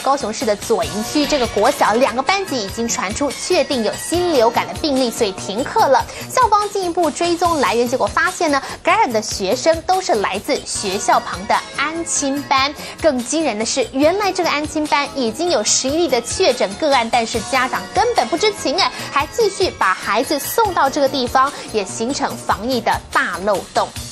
高雄市的左营区这个国小2个班级已经传出确定有新流感的病例，所以停课了。校方进一步追踪来源，结果发现呢，感染的学生都是来自学校旁的安亲班。更惊人的是，原来这个安亲班已经有11例的确诊个案，但是家长根本不知情，还继续把孩子送到这个地方，也形成防疫的大漏洞。